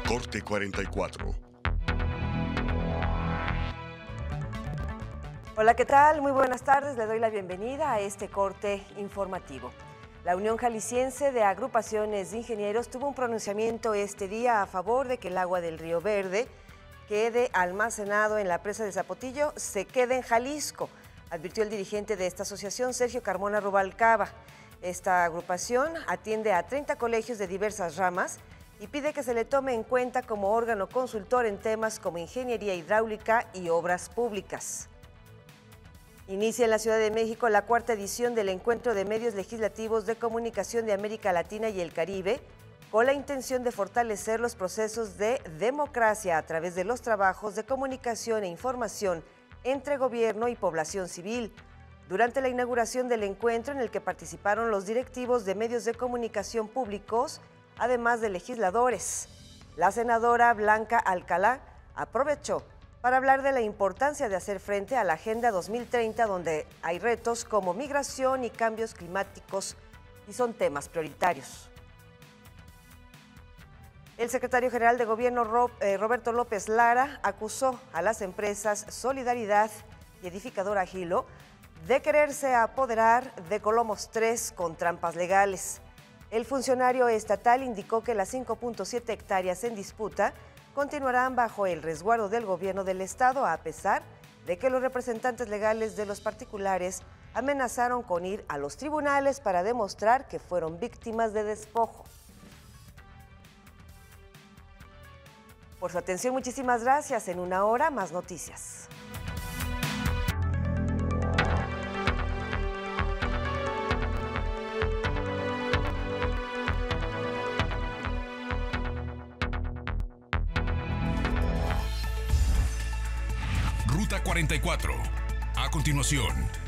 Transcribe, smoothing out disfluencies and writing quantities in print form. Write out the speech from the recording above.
Corte 44. Hola, ¿qué tal? Muy buenas tardes. Le doy la bienvenida a este corte informativo. La Unión Jalisciense de Agrupaciones de Ingenieros tuvo un pronunciamiento este día a favor de que el agua del Río Verde quede almacenado en la presa de Zapotillo, se quede en Jalisco, advirtió el dirigente de esta asociación, Sergio Carmona Rubalcaba. Esta agrupación atiende a 30 colegios de diversas ramas y pide que se le tome en cuenta como órgano consultor en temas como ingeniería hidráulica y obras públicas. Inicia en la Ciudad de México la cuarta edición del Encuentro de Medios Legislativos de Comunicación de América Latina y el Caribe, con la intención de fortalecer los procesos de democracia a través de los trabajos de comunicación e información entre gobierno y población civil. Durante la inauguración del encuentro, en el que participaron los directivos de medios de comunicación públicos, además de legisladores, la senadora Blanca Alcalá aprovechó para hablar de la importancia de hacer frente a la Agenda 2030, donde hay retos como migración y cambios climáticos y son temas prioritarios. El secretario general de Gobierno, Roberto López Lara, acusó a las empresas Solidaridad y Edificadora Gilo de quererse apoderar de Colomos 3 con trampas legales. El funcionario estatal indicó que las 5.7 hectáreas en disputa continuarán bajo el resguardo del gobierno del estado, a pesar de que los representantes legales de los particulares amenazaron con ir a los tribunales para demostrar que fueron víctimas de despojo. Por su atención, muchísimas gracias. En una hora, más noticias. Ruta 44. A continuación.